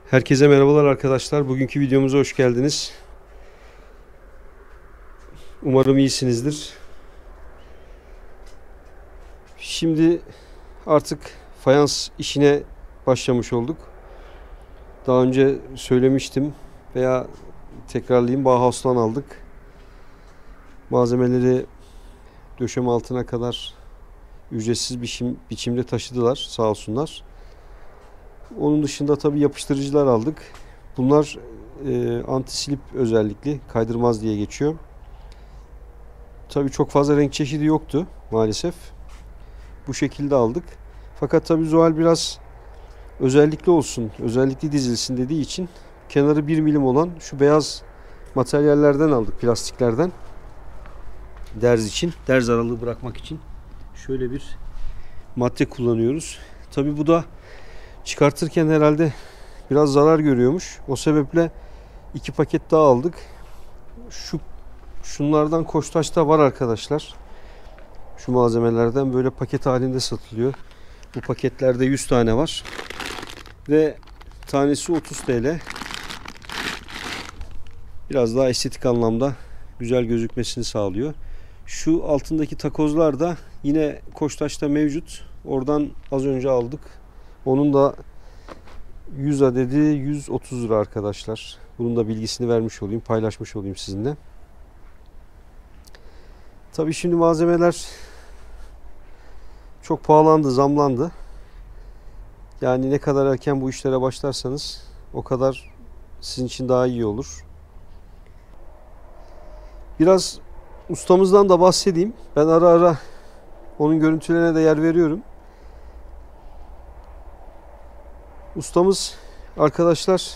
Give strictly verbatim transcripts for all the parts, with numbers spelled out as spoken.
Herkese merhabalar arkadaşlar. Bugünkü videomuza hoş geldiniz. Umarım iyisinizdir. Şimdi artık fayans işine başlamış olduk. Daha önce söylemiştim veya tekrarlayayım, Bauhaus'tan aldık. Malzemeleri döşeme altına kadar ücretsiz biçim, biçimde taşıdılar, sağ olsunlar. Onun dışında tabii yapıştırıcılar aldık. Bunlar e, anti-slip özellikli, kaydırmaz diye geçiyor. Tabii çok fazla renk çeşidi yoktu maalesef. Bu şekilde aldık. Fakat tabii Zuhal biraz özellikli olsun, özellikli dizilsin dediği için kenarı bir milim olan şu beyaz materyallerden aldık, plastiklerden. Derz için, derz aralığı bırakmak için şöyle bir madde kullanıyoruz. Tabii bu da çıkartırken herhalde biraz zarar görüyormuş. O sebeple iki paket daha aldık. Şu şunlardan Koçtaş'ta var arkadaşlar. Şu malzemelerden böyle paket halinde satılıyor. Bu paketlerde yüz tane var. Ve tanesi otuz TL. Biraz daha estetik anlamda güzel gözükmesini sağlıyor. Şu altındaki takozlar da yine Koçtaş'ta mevcut. Oradan az önce aldık. Onun da yüz adedi yüz otuz lira arkadaşlar. Bunun da bilgisini vermiş olayım, paylaşmış olayım sizinle. Tabii şimdi malzemeler çok pahalandı, zamlandı. Yani ne kadar erken bu işlere başlarsanız o kadar sizin için daha iyi olur. Biraz ustamızdan da bahsedeyim. Ben ara ara onun görüntülerine de yer veriyorum. Ustamız arkadaşlar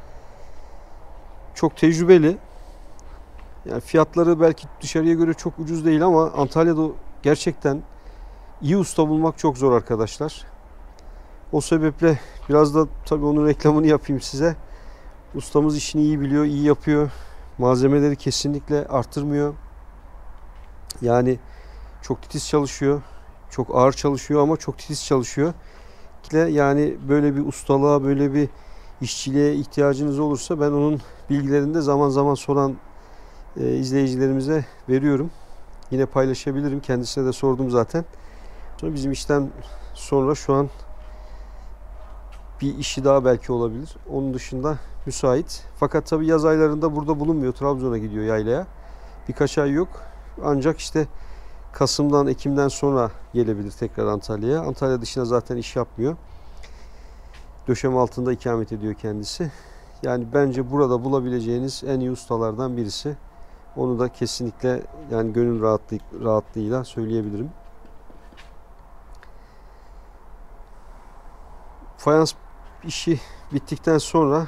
çok tecrübeli. Yani fiyatları belki dışarıya göre çok ucuz değil ama Antalya'da gerçekten iyi usta bulmak çok zor arkadaşlar. O sebeple biraz da tabii onun reklamını yapayım size. Ustamız işini iyi biliyor, iyi yapıyor. Malzemeleri kesinlikle arttırmıyor. Yani çok titiz çalışıyor. Çok ağır çalışıyor ama çok titiz çalışıyor. Yani böyle bir ustalığa, böyle bir işçiliğe ihtiyacınız olursa ben onun bilgilerini de zaman zaman soran e, izleyicilerimize veriyorum. Yine paylaşabilirim. Kendisine de sordum zaten. Sonra bizim işten sonra şu an bir işi daha belki olabilir. Onun dışında müsait. Fakat tabii yaz aylarında burada bulunmuyor. Trabzon'a gidiyor yaylaya. Birkaç ay yok. Ancak işte Kasım'dan, Ekim'den sonra gelebilir tekrar Antalya'ya. Antalya dışına zaten iş yapmıyor. Döşeme altında ikamet ediyor kendisi. Yani bence burada bulabileceğiniz en iyi ustalardan birisi. Onu da kesinlikle yani gönül rahatlığı, rahatlığıyla söyleyebilirim. Fayans işi bittikten sonra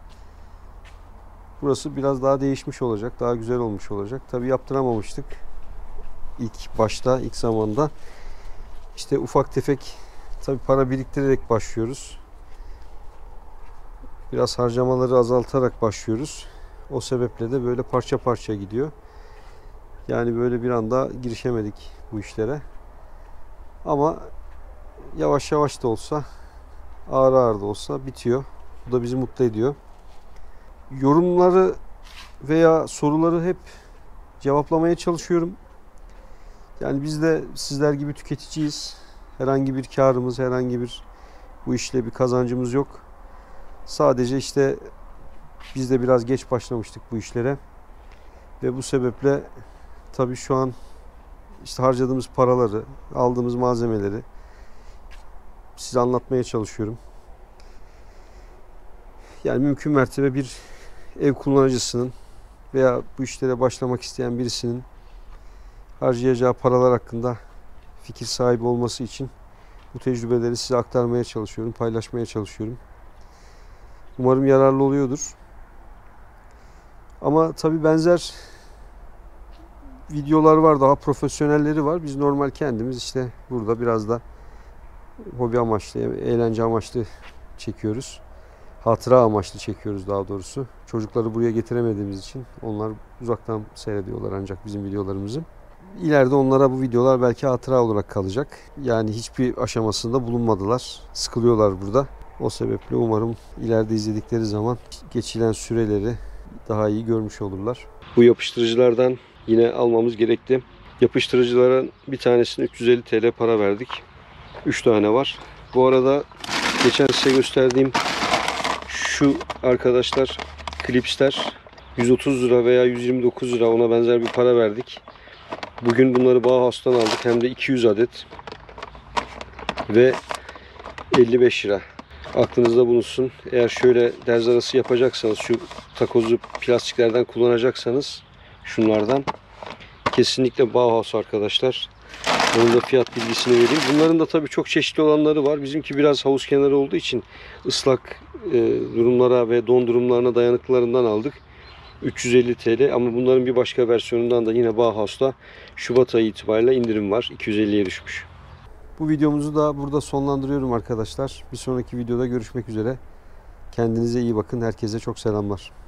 burası biraz daha değişmiş olacak. Daha güzel olmuş olacak. Tabii yaptıramamıştık. İlk başta, ilk zamanda. İşte ufak tefek tabii para biriktirerek başlıyoruz. Biraz harcamaları azaltarak başlıyoruz. O sebeple de böyle parça parça gidiyor. Yani böyle bir anda girişemedik bu işlere. Ama yavaş yavaş da olsa, ağır ağır da olsa bitiyor. Bu da bizi mutlu ediyor. Yorumları veya soruları hep cevaplamaya çalışıyorum. Yani biz de sizler gibi tüketiciyiz. Herhangi bir karımız, herhangi bir bu işle bir kazancımız yok. Sadece işte biz de biraz geç başlamıştık bu işlere. Ve bu sebeple tabii şu an işte harcadığımız paraları, aldığımız malzemeleri size anlatmaya çalışıyorum. Yani mümkün mertebe bir ev kullanıcısının veya bu işlere başlamak isteyen birisinin harcayacağı paralar hakkında fikir sahibi olması için bu tecrübeleri size aktarmaya çalışıyorum, paylaşmaya çalışıyorum. Umarım yararlı oluyordur. Ama tabii benzer videolar var, daha profesyonelleri var. Biz normal kendimiz işte burada biraz da hobi amaçlı, eğlence amaçlı çekiyoruz. Hatıra amaçlı çekiyoruz daha doğrusu. Çocukları buraya getiremediğimiz için onlar uzaktan seyrediyorlar ancak bizim videolarımızı. İleride onlara bu videolar belki hatıra olarak kalacak. Yani hiçbir aşamasında bulunmadılar. Sıkılıyorlar burada. O sebeple umarım ileride izledikleri zaman geçilen süreleri daha iyi görmüş olurlar. Bu yapıştırıcılardan yine almamız gerekti. Yapıştırıcıların bir tanesine üç yüz elli TL para verdik. üç tane var. Bu arada geçen size gösterdiğim şu arkadaşlar klipsler yüz otuz lira veya yüz yirmi dokuz lira, ona benzer bir para verdik. Bugün bunları Bauhaus'tan aldık, hem de iki yüz adet ve elli beş lira. Aklınızda bulunsun. Eğer şöyle derz arası yapacaksanız, şu takozlu plastiklerden kullanacaksanız, şunlardan kesinlikle Bauhaus arkadaşlar. Onun da fiyat bilgisini vereyim. Bunların da tabii çok çeşitli olanları var. Bizimki biraz havuz kenarı olduğu için ıslak e, durumlara ve don durumlarına dayanıklılarından aldık. üç yüz elli TL, ama bunların bir başka versiyonundan da yine Bauhaus'ta Şubat ayı itibariyle indirim var. iki yüz elliye düşmüş. Bu videomuzu da burada sonlandırıyorum arkadaşlar. Bir sonraki videoda görüşmek üzere. Kendinize iyi bakın. Herkese çok selamlar.